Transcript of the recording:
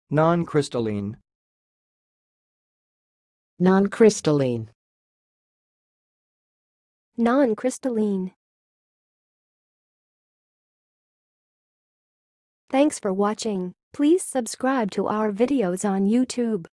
non-crystalline, non-crystalline, non-crystalline. Thanks for watching. Please subscribe to our videos on YouTube.